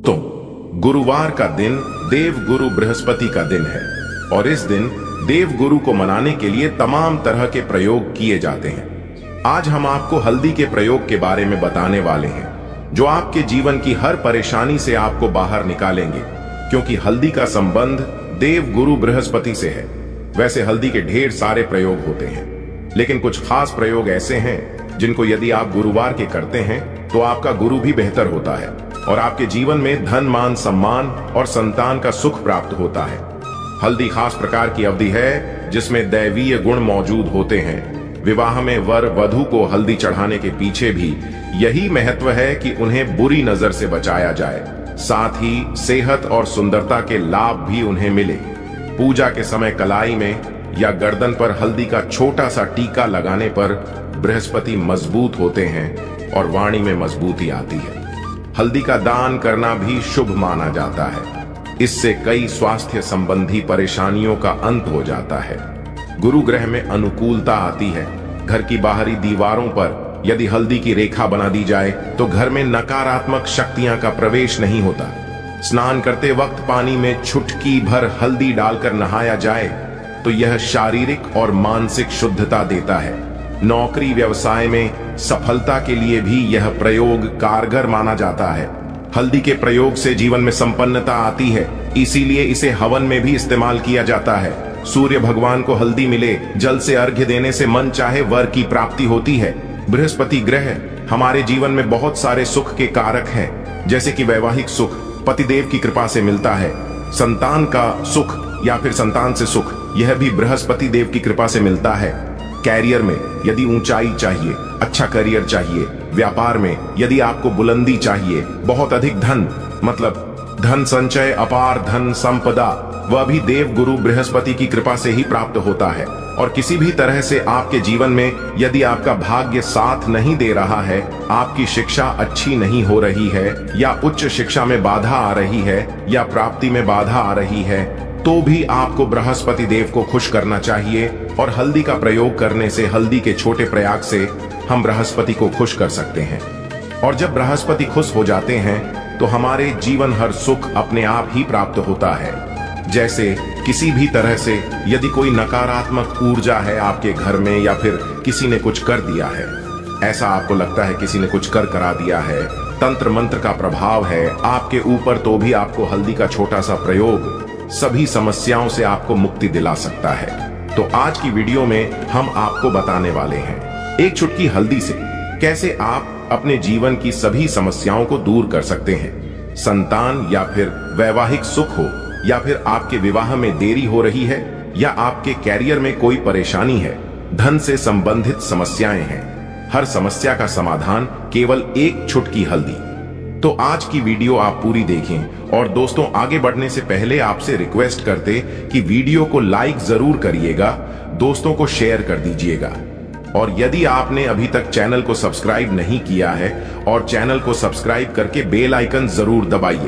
तो गुरुवार का दिन देव गुरु बृहस्पति का दिन है और इस दिन देव गुरु को मनाने के लिए तमाम तरह के प्रयोग किए जाते हैं। आज हम आपको हल्दी के प्रयोग के बारे में बताने वाले हैं जो आपके जीवन की हर परेशानी से आपको बाहर निकालेंगे, क्योंकि हल्दी का संबंध देव गुरु बृहस्पति से है। वैसे हल्दी के ढेर सारे प्रयोग होते हैं, लेकिन कुछ खास प्रयोग ऐसे हैं जिनको यदि आप गुरुवार के करते हैं तो आपका गुरु भी बेहतर होता है और आपके जीवन में धन मान सम्मान और संतान का सुख प्राप्त होता है। हल्दी खास प्रकार की अवधि है जिसमें दैवीय गुण मौजूद होते हैं। विवाह में वर वधु को हल्दी चढ़ाने के पीछे भी यही महत्व है कि उन्हें बुरी नजर से बचाया जाए, साथ ही सेहत और सुंदरता के लाभ भी उन्हें मिले। पूजा के समय कलाई में या गर्दन पर हल्दी का छोटा सा टीका लगाने पर बृहस्पति मजबूत होते हैं और वाणी में मजबूती आती है। हल्दी का दान करना भी शुभ माना जाता है। इससे कई स्वास्थ्य संबंधी परेशानियों का अंत हो जाता है। गुरु ग्रह में अनुकूलता आती है। घर की बाहरी दीवारों पर यदि हल्दी की रेखा बना दी जाए तो घर में नकारात्मक शक्तियां का प्रवेश नहीं होता। स्नान करते वक्त पानी में चुटकी भर हल्दी डालकर नहाया जाए तो यह शारीरिक और मानसिक शुद्धता देता है। नौकरी व्यवसाय में सफलता के लिए भी यह प्रयोग कारगर माना जाता है। हल्दी के प्रयोग से जीवन में संपन्नता आती है, इसीलिए इसे हवन में भी इस्तेमाल किया जाता है। सूर्य भगवान को हल्दी मिले, जल से अर्घ्य देने से मन चाहे वर की प्राप्ति होती है। बृहस्पति ग्रह हमारे जीवन में बहुत सारे सुख के कारक हैं, जैसे कि वैवाहिक सुख पतिदेव की कृपा से मिलता है, संतान का सुख या फिर संतान से सुख यह भी बृहस्पति देव की कृपा से मिलता है। कैरियर में यदि ऊंचाई चाहिए, अच्छा करियर चाहिए, व्यापार में यदि आपको बुलंदी चाहिए, बहुत अधिक धन मतलब धन संचय, अपार धन संपदा, वह भी देव गुरु बृहस्पति की कृपा से ही प्राप्त होता है। और किसी भी तरह से आपके जीवन में यदि आपका भाग्य साथ नहीं दे रहा है, आपकी शिक्षा अच्छी नहीं हो रही है या उच्च शिक्षा में बाधा आ रही है या प्राप्ति में बाधा आ रही है, तो भी आपको बृहस्पति देव को खुश करना चाहिए और हल्दी का प्रयोग करने से, हल्दी के छोटे प्रयाग से हम बृहस्पति को खुश कर सकते हैं। और जब बृहस्पति खुश हो जाते हैं तो हमारे जीवन हर सुख अपने आप ही प्राप्त होता है। जैसे किसी भी तरह से यदि कोई नकारात्मक ऊर्जा है आपके घर में या फिर किसी ने कुछ कर दिया है, ऐसा आपको लगता है किसी ने कुछ करा दिया है, तंत्र मंत्र का प्रभाव है आपके ऊपर, तो भी आपको हल्दी का छोटा सा प्रयोग सभी समस्याओं से आपको मुक्ति दिला सकता है। तो आज की वीडियो में हम आपको बताने वाले हैं एक चुटकी हल्दी से कैसे आप अपने जीवन की सभी समस्याओं को दूर कर सकते हैं। संतान या फिर वैवाहिक सुख हो या फिर आपके विवाह में देरी हो रही है या आपके कैरियर में कोई परेशानी है, धन से संबंधित समस्याएं हैं, हर समस्या का समाधान केवल एक चुटकी हल्दी। तो आज की वीडियो आप पूरी देखें और दोस्तों आगे बढ़ने से पहले आपसे रिक्वेस्ट करते कि वीडियो को लाइक जरूर करिएगा, दोस्तों को शेयर कर दीजिएगा और यदि आपने अभी तक चैनल को सब्सक्राइब नहीं किया है और चैनल को सब्सक्राइब करके बेल आइकन जरूर दबाइए।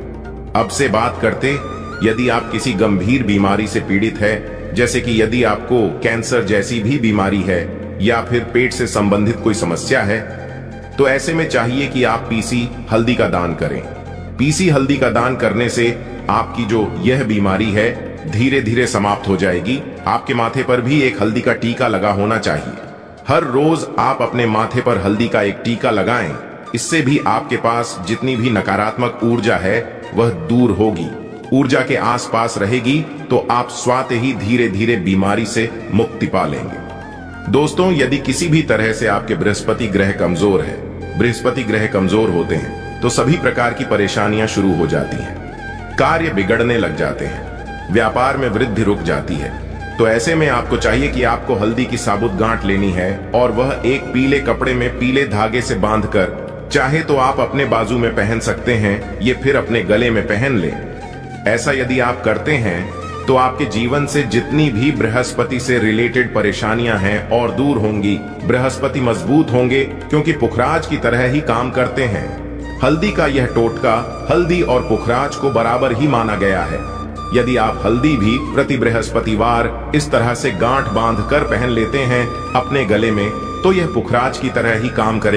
अब से बात करते, यदि आप किसी गंभीर बीमारी से पीड़ित है, जैसे कि यदि आपको कैंसर जैसी भी बीमारी है या फिर पेट से संबंधित कोई समस्या है, तो ऐसे में चाहिए कि आप पीसी हल्दी का दान करें। पीसी हल्दी का दान करने से आपकी जो यह बीमारी है धीरे धीरे समाप्त हो जाएगी। आपके माथे पर भी एक हल्दी का टीका लगा होना चाहिए। हर रोज आप अपने माथे पर हल्दी का एक टीका लगाएं। इससे भी आपके पास जितनी भी नकारात्मक ऊर्जा है वह दूर होगी। ऊर्जा के आसपास रहेगी तो आप स्वतः ही धीरे धीरे बीमारी से मुक्ति पा लेंगे। दोस्तों यदि किसी भी तरह से आपके बृहस्पति ग्रह कमजोर है, बृहस्पति ग्रह कमजोर होते हैं तो सभी प्रकार की परेशानियां शुरू हो जाती हैं, कार्य बिगड़ने लग जाते हैं, व्यापार में वृद्धि रुक जाती है। तो ऐसे में आपको चाहिए कि आपको हल्दी की साबुत गांठ लेनी है और वह एक पीले कपड़े में पीले धागे से बांधकर, चाहे तो आप अपने बाजू में पहन सकते हैं, ये फिर अपने गले में पहन लें। ऐसा यदि आप करते हैं तो आपके जीवन से जितनी भी बृहस्पति से रिलेटेड परेशानियां हैं और दूर होंगी। बृहस्पति मजबूत होंगे क्योंकि पुखराज की तरह ही काम करते हैं। हल्दी का यह टोटका हल्दी और पुखराज को बराबर ही माना गया है। यदि आप हल्दी भी प्रति बृहस्पतिवार इस तरह से गांठ बांध कर पहन लेते हैं अपने गले में, तो यह पुखराज की तरह ही काम करेगा।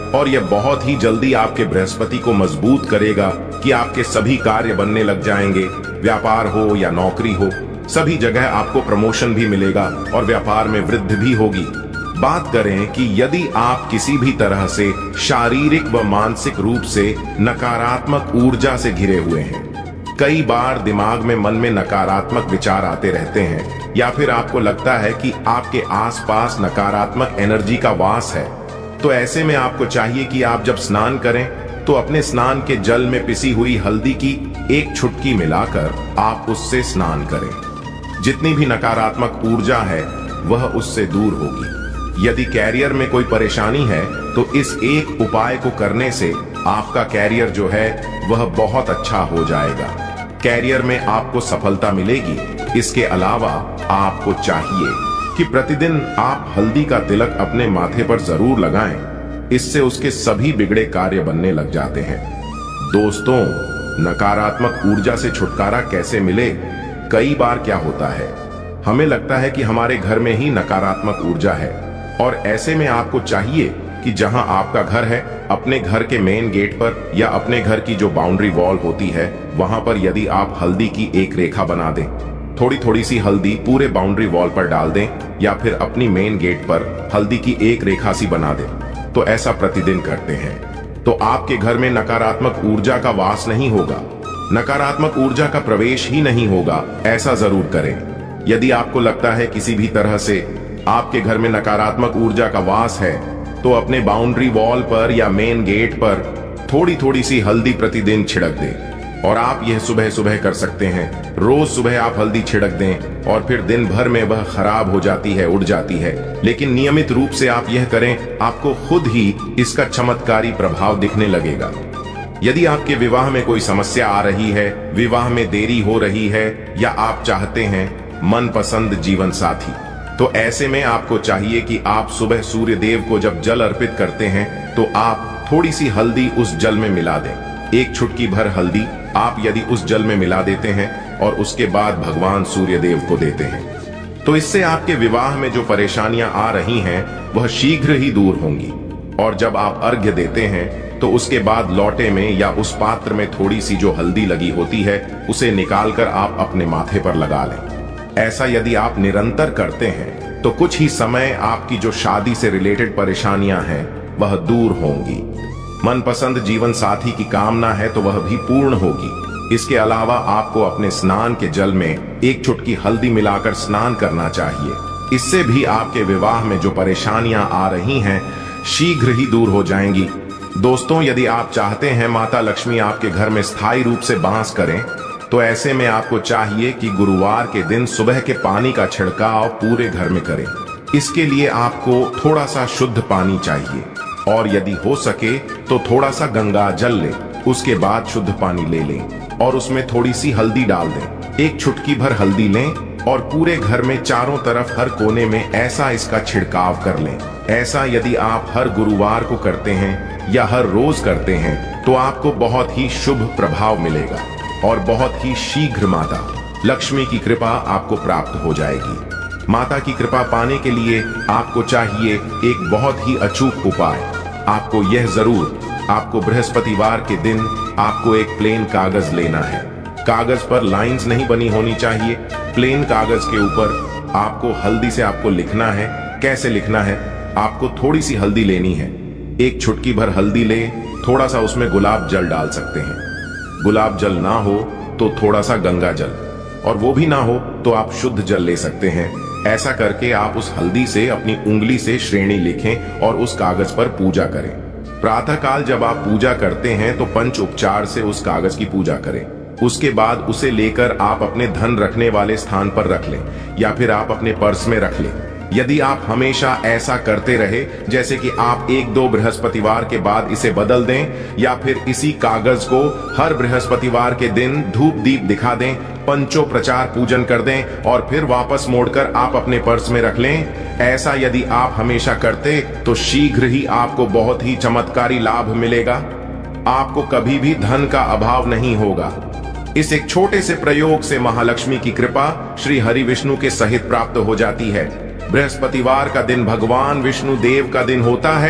और यह बहुत ही जल्दी आपके बृहस्पति को मजबूत करेगा कि आपके सभी कार्य बनने लग जाएंगे। व्यापार हो या नौकरी हो, सभी जगह आपको प्रमोशन भी मिलेगा और व्यापार में वृद्धि भी होगी। बात करें कि यदि आप किसी भी तरह से शारीरिक व मानसिक रूप से नकारात्मक ऊर्जा से घिरे हुए हैं, कई बार दिमाग में मन में नकारात्मक विचार आते रहते हैं, या फिर आपको लगता है कि आपके आसपास नकारात्मक एनर्जी का वास है, तो ऐसे में आपको चाहिए कि आप जब स्नान करें तो अपने स्नान के जल में पिसी हुई हल्दी की एक चुटकी मिलाकर आप उससे स्नान करें। जितनी भी नकारात्मक ऊर्जा है वह उससे दूर होगी। यदि कैरियर में कोई परेशानी है तो इस एक उपाय को करने से आपका कैरियर जो है वह बहुत अच्छा हो जाएगा। कैरियर में आपको सफलता मिलेगी। इसके अलावा आपको चाहिए कि प्रतिदिन आप हल्दी का तिलक अपने माथे पर जरूर लगाएं। इससे उसके सभी बिगड़े कार्य बनने लग जाते हैं। दोस्तों, नकारात्मक ऊर्जा से छुटकारा कैसे मिले? कई बार क्या होता है, हमें लगता है कि हमारे घर में ही नकारात्मक ऊर्जा है, और ऐसे में आपको चाहिए कि जहां आपका घर है, अपने घर के मेन गेट पर या अपने घर की जो बाउंड्री वॉल होती है वहां पर यदि आप हल्दी की एक रेखा बना दें, थोड़ी थोड़ी सी हल्दी पूरे बाउंड्री वॉल पर डाल दें, या फिर अपनी मेन गेट पर हल्दी की एक रेखा सी बना दें, तो ऐसा प्रतिदिन करते हैं तो आपके घर में नकारात्मक ऊर्जा का वास नहीं होगा, नकारात्मक ऊर्जा का प्रवेश ही नहीं होगा। ऐसा जरूर करें। यदि आपको लगता है किसी भी तरह से आपके घर में नकारात्मक ऊर्जा का वास है, तो अपने बाउंड्री वॉल पर या मेन गेट पर थोड़ी थोड़ी सी हल्दी प्रतिदिन छिड़क दें। और आप यह सुबह सुबह कर सकते हैं। रोज सुबह आप हल्दी छिड़क दें और फिर दिन भर में वह खराब हो जाती है, उड़ जाती है, लेकिन नियमित रूप से आप यह करें, आपको खुद ही इसका चमत्कारी प्रभाव दिखने लगेगा। यदि आपके विवाह में कोई समस्या आ रही है, विवाह में देरी हो रही है, या आप चाहते हैं मनपसंद जीवन साथी, तो ऐसे में आपको चाहिए कि आप सुबह सूर्य देव को जब जल अर्पित करते हैं तो आप थोड़ी सी हल्दी उस जल में मिला दें। एक चुटकी भर हल्दी आप यदि उस जल में मिला देते हैं और उसके बाद भगवान सूर्य देव को देते हैं, तो इससे आपके विवाह में जो परेशानियां आ रही हैं वह शीघ्र ही दूर होंगी। और जब आप अर्घ्य देते हैं तो उसके बाद लौटे में या उस पात्र में थोड़ी सी जो हल्दी लगी होती है उसे निकालकर आप अपने माथे पर लगा लें। ऐसा यदि आप निरंतर करते हैं तो कुछ ही समय आपकी जो शादी से रिलेटेड परेशानियां हैं वह दूर होंगी। मनपसंद जीवन साथी की कामना है तो वह भी पूर्ण होगी। इसके अलावा आपको अपने स्नान के जल में एक चुटकी हल्दी मिलाकर स्नान करना चाहिए। इससे भी आपके विवाह में जो परेशानियां आ रही हैं शीघ्र ही दूर हो जाएंगी। दोस्तों, यदि आप चाहते हैं माता लक्ष्मी आपके घर में स्थायी रूप से वास करें, तो ऐसे में आपको चाहिए कि गुरुवार के दिन सुबह के पानी का छिड़काव पूरे घर में करें। इसके लिए आपको थोड़ा सा शुद्ध पानी चाहिए, और यदि हो सके तो थोड़ा सा गंगा जल लें। उसके बाद शुद्ध पानी ले लें और उसमें थोड़ी सी हल्दी डाल दें। एक चुटकी भर हल्दी लें और पूरे घर में चारों तरफ हर कोने में ऐसा इसका छिड़काव कर लें। ऐसा यदि आप हर गुरुवार को करते हैं या हर रोज करते हैं तो आपको बहुत ही शुभ प्रभाव मिलेगा और बहुत ही शीघ्र माता लक्ष्मी की कृपा आपको प्राप्त हो जाएगी। माता की कृपा पाने के लिए आपको चाहिए एक बहुत ही अचूक उपाय। आपको यह जरूर, आपको बृहस्पतिवार के दिन आपको एक प्लेन कागज लेना है। कागज पर लाइंस नहीं बनी होनी चाहिए। प्लेन कागज के ऊपर आपको हल्दी से आपको लिखना है। कैसे लिखना है? आपको थोड़ी सी हल्दी लेनी है, एक चुटकी भर हल्दी ले, थोड़ा सा उसमें गुलाब जल डाल सकते हैं। गुलाब जल ना हो तो थोड़ा सा गंगा जल, और वो भी ना हो तो आप शुद्ध जल ले सकते हैं। ऐसा करके आप उस हल्दी से अपनी उंगली से श्रेणी लिखें और उस कागज पर पूजा करें। प्रातःकाल जब आप पूजा करते हैं तो पंच उपचार से उस कागज की पूजा करें। उसके बाद उसे लेकर आप अपने धन रखने वाले स्थान पर रख लें या फिर आप अपने पर्स में रख लें। यदि आप हमेशा ऐसा करते रहे, जैसे कि आप 1-2 बृहस्पतिवार के बाद इसे बदल दें या फिर इसी कागज को हर बृहस्पतिवार के दिन धूप दीप दिखा दें, पंचोपचार पूजन कर दें और फिर वापस मोड़कर आप अपने पर्स में रख लें, ऐसा यदि आप हमेशा करते तो शीघ्र ही आपको बहुत ही चमत्कारी लाभ मिलेगा। आपको कभी भी धन का अभाव नहीं होगा। इस एक छोटे से प्रयोग से महालक्ष्मी की कृपा श्री हरि विष्णु के सहित प्राप्त हो जाती है। बृहस्पतिवार का दिन भगवान विष्णु देव का दिन होता है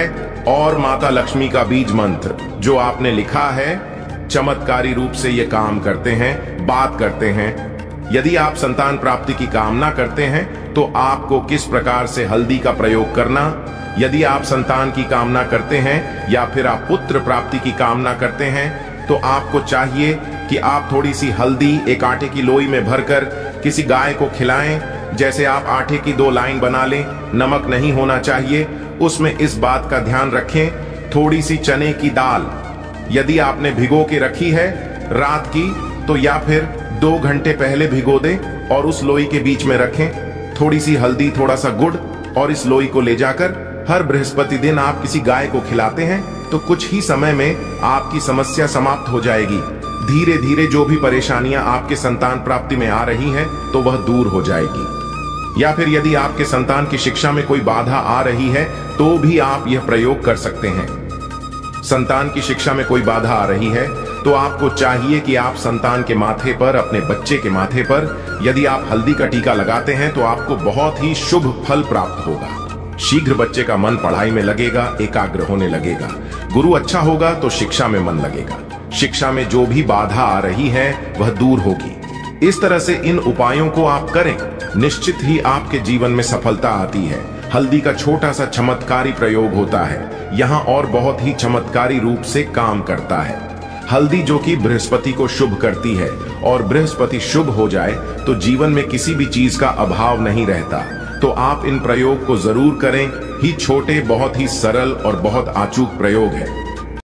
और माता लक्ष्मी का बीज मंत्र जो आपने लिखा है चमत्कारी रूप से ये काम करते हैं, बात करते हैं। यदि आप संतान प्राप्ति की कामना करते हैं तो आपको किस प्रकार से हल्दी का प्रयोग करना, यदि आप संतान की कामना करते हैं या फिर आप पुत्र प्राप्ति की कामना करते हैं तो आपको चाहिए कि आप थोड़ी सी हल्दी एक आटे की लोई में भरकर किसी गाय को खिलाएं। जैसे आप आटे की 2 लाइन बना लें, नमक नहीं होना चाहिए, उसमें इस बात का ध्यान रखें। थोड़ी सी चने की दाल यदि आपने भिगो के रखी है रात की तो या फिर 2 घंटे पहले भिगो दें और उस लोई के बीच में रखें। थोड़ी सी हल्दी, थोड़ा सा गुड़ और इस लोई को ले जाकर हर बृहस्पति दिन आप किसी गाय को खिलाते हैं तो कुछ ही समय में आपकी समस्या समाप्त हो जाएगी। धीरे धीरे जो भी परेशानियां आपके संतान प्राप्ति में आ रही हैं तो वह दूर हो जाएगी। या फिर यदि आपके संतान की शिक्षा में कोई बाधा आ रही है तो भी आप यह प्रयोग कर सकते हैं। संतान की शिक्षा में कोई बाधा आ रही है तो आपको चाहिए कि आप संतान के माथे पर, अपने बच्चे के माथे पर यदि आप हल्दी का टीका लगाते हैं तो आपको बहुत ही शुभ फल प्राप्त होगा। शीघ्र बच्चे का मन पढ़ाई में लगेगा, एकाग्र होने लगेगा। गुरु अच्छा होगा तो शिक्षा में मन लगेगा। शिक्षा में जो भी बाधा आ रही है वह दूर होगी। इस तरह से इन उपायों को आप करें, निश्चित ही आपके जीवन में सफलता आती है। हल्दी का छोटा सा चमत्कारी प्रयोग होता है यहाँ और बहुत ही चमत्कारी रूप से काम करता है। हल्दी जो कि बृहस्पति को शुभ करती है और बृहस्पति शुभ हो जाए तो जीवन में किसी भी चीज का अभाव नहीं रहता। तो आप इन प्रयोग को जरूर करें। ही छोटे, बहुत ही सरल और बहुत अचूक प्रयोग है।